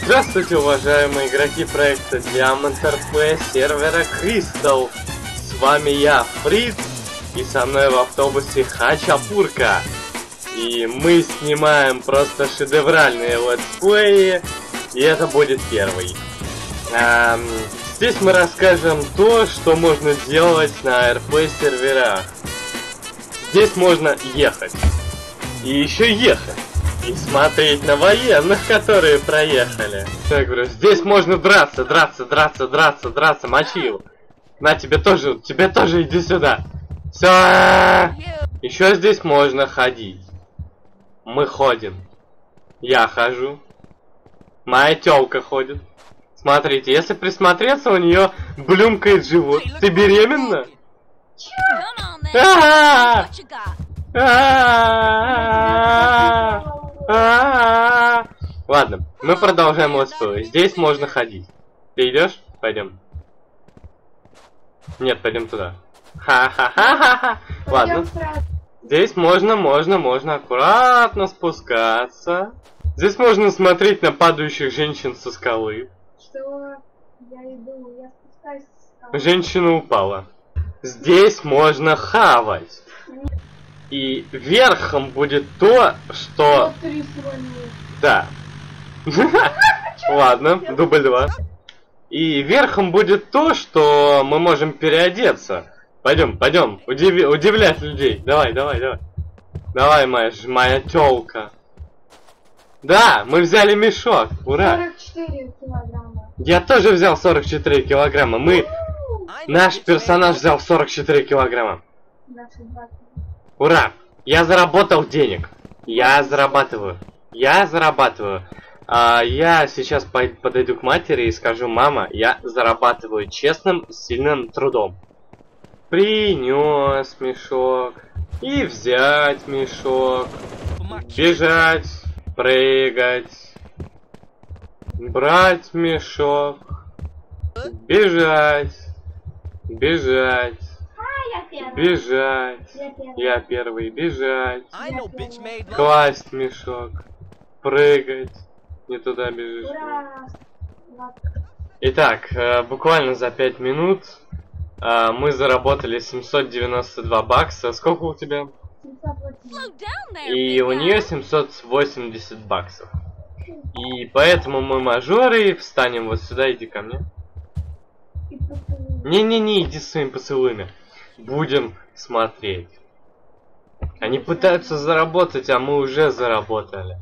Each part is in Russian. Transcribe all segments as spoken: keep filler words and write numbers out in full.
Здравствуйте, уважаемые игроки проекта Diamond эр пи сервера Crystal. С вами я, Фриц, и со мной в автобусе Хачапурка. И мы снимаем просто шедевральные летсплеи, и это будет первый. Эм, здесь мы расскажем то, что можно делать на эр пи серверах. Здесь можно ехать. И еще ехать. И смотреть на военных, которые проехали. Так, говорю, здесь можно драться, драться, драться, драться, драться, мочи его. На, тебе тоже, тебе тоже иди сюда. Все. Еще здесь можно ходить. Мы ходим. Я хожу. Моя тёлка ходит. Смотрите, если присмотреться, у нее блюмкает живот. Ты беременна? А-а-а! А-а-а! А-а-а! Ладно, мы продолжаем летсплей. Здесь можно ходить. Ты идешь? Пойдем. Нет, пойдем туда. Ха-ха-ха-ха-ха. Ладно. Здесь можно, можно, можно аккуратно спускаться. Здесь можно смотреть на падающих женщин со скалы. Что? Я иду, я спускаюсь со скалы. Женщина упала. Здесь можно хавать. И верхом будет то, что... Да. Ладно, дубль два. И верхом будет то, что мы можем переодеться. Пойдем, пойдем, удиви... удивлять людей. Давай, давай, давай. Давай, моя, моя тёлка. Да, мы взяли мешок. Ура. сорок четыре килограмма. Я тоже взял сорок четыре килограмма. Мы... Наш персонаж взял сорок четыре килограмма. Ура! Я заработал денег. Я зарабатываю. Я зарабатываю. А, я сейчас подойду к матери и скажу: мама, я зарабатываю честным, сильным трудом. Принес мешок. И взять мешок. Бежать. Прыгать. Брать мешок. Бежать. Бежать. Бежать. Я первый. Бежать. Класть мешок. Прыгать. Не туда бежишь. Итак, буквально за пять минут мы заработали семьсот девяносто два бакса. Сколько у тебя? И у нее семьсот восемьдесят баксов. И поэтому мы мажоры. Встанем вот сюда, иди ко мне. Не-не-не, иди с своими поцелуями. Будем смотреть. Они пытаются заработать, а мы уже заработали.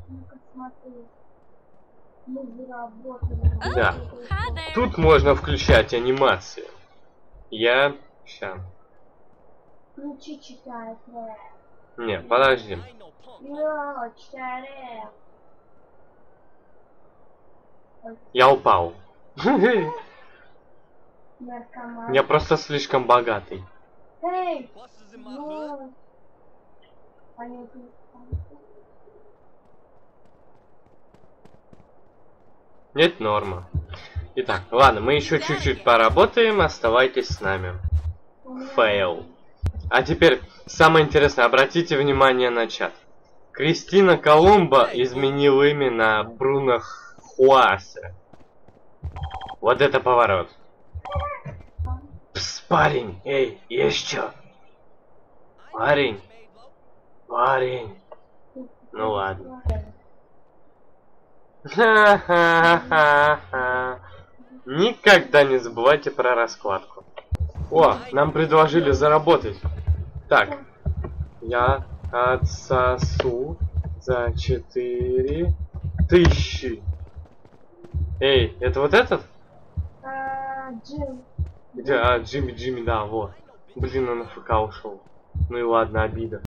Да. Тут можно включать анимации. Я... Ща. Не, подожди. Я упал. Я просто слишком богатый. Эй! Нет, норма. Итак, ладно, мы еще чуть-чуть поработаем, оставайтесь с нами. Фейл. А теперь, самое интересное, обратите внимание на чат. Кристина Колумба изменила имя на Бруно Хуасе. Вот это поворот. Пс, парень, эй, есть чё? Парень, парень. Ну ладно. Ха-ха-ха-ха. Никогда не забывайте про раскладку. О, нам предложили заработать. Так, я отсосу за четыре тысячи. Эй, это вот этот? А, Джим. Где? А, Джимми, Джимми, да, вот. Блин, он на ФК ушел. Ну и ладно, обида.